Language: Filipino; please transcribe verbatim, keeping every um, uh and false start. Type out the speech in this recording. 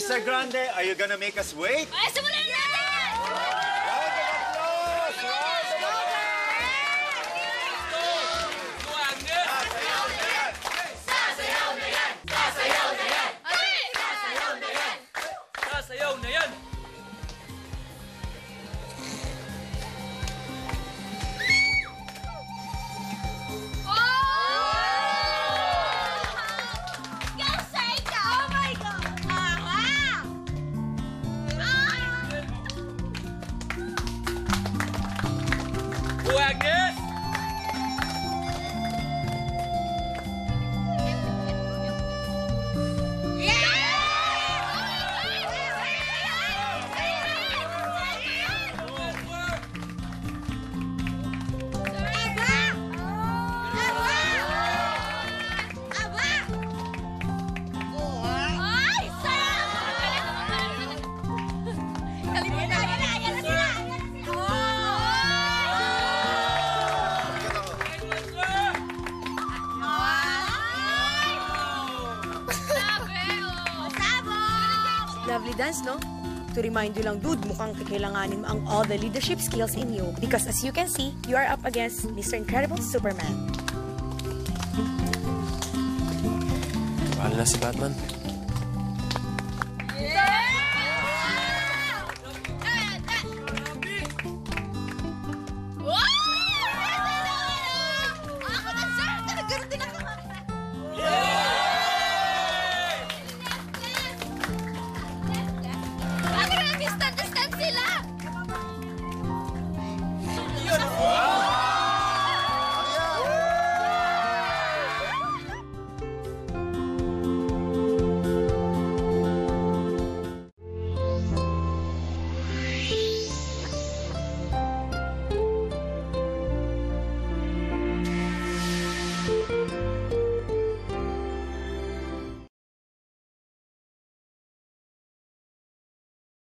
Mister Grande, are you gonna make us wait? Ay, simulan na natin! Round of applause! Round of applause! Sasayaw na yan! Sasayaw na yan! Sasayaw na yan! Sasayaw na yan! Go, Agnes! Lovely dance, no? To remind you lang, dude, mukhang kikailanganin mo ang all the leadership skills in you. Because as you can see, you are up against Mister Incredible Superman. Mahal na si Batman.